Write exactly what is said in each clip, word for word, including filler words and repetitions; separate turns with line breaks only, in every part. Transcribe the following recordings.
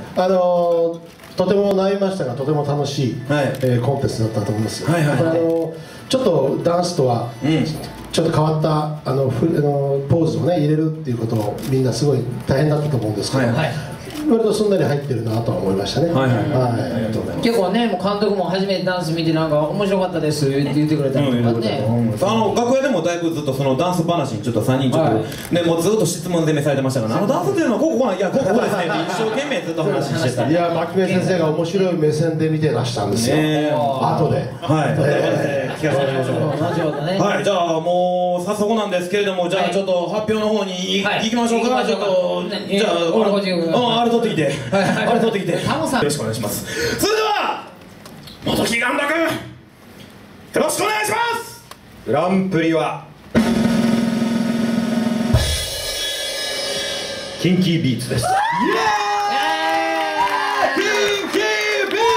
あのー、とても悩みましたがとても楽しい、はい、えー、コンテストだったと思います。はいはいはい、あのー、ちょっとダンスとは、うん、ちょっと変わったあのフあのポーズをね入れるっていうことをみんなすごい大変だったと思うんですけど、はいはい、割とすんなり入ってるなとは思いましたね。
結構ね、もう監督も初めてダンス見てなんか面白かったですって言ってくれたりとかね。
あの楽屋でもだいぶずっとそのダンス話にちょっとさんにんちょっと、はい、ね、もうずっと質問攻めされてましたから、あのダンスっていうのはこここない、いやこここですねって一生懸命ずっと話してた。
いや、牧目先生が面白い目線で見てらしたんですよ。後で。はい。
聞かせてもらいましょう。はい、じゃあもう早速なんですけれども、じゃあちょっと発表の方に行きましょうか。ちょっとじゃああれ取ってきて、あれ取ってきて。よろしくお願いします。それでは元木ガンダ君、よろしくお願いします。グランプリはキンキービーツです。イエーイ、キンキービーツ。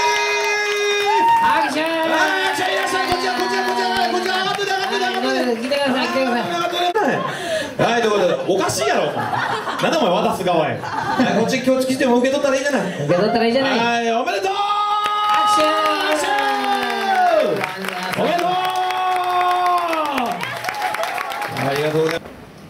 拍手。
拍手、いらっしゃい。こちらこちらこちらこちら、上がって上がって上がって、
来てください来てください。
はい、ということで、おかしいやろ。なんでお前渡す側や。こっち今日来ても受け取ったらいいじゃない。
受け取ったらいいじゃない。
はい、おめでとう。
拍手。
おめでとう。ありがとうございます。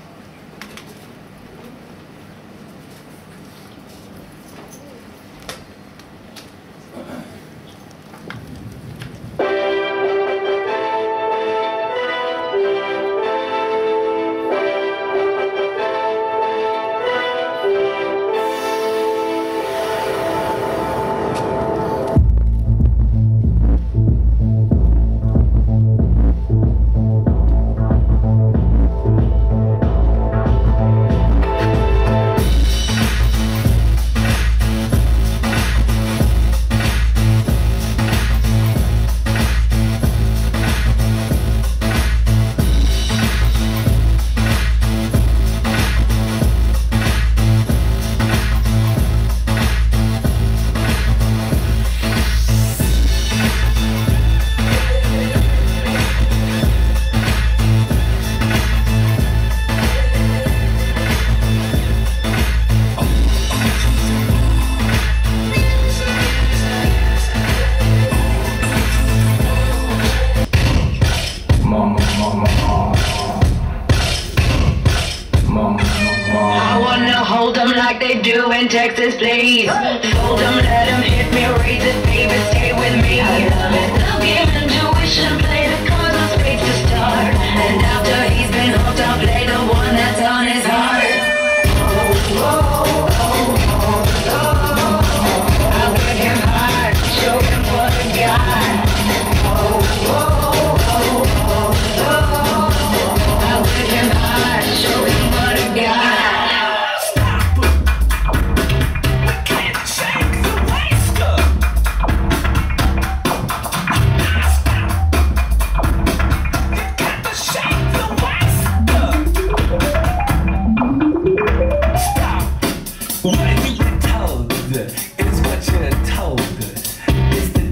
Hold them like they do in Texas, please. Fold them, let them hit me, raise it, baby, stay with me. Love game, intuition, play the cards with space to start. And after he's been hooked, I'll play the one that's on his heart. Oh, oh, oh, oh, oh. I'll get him hard, show him what I got. Oh, oh, oh, oh, oh. I'll get him hard, show him what I got.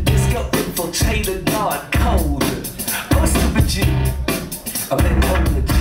I've been told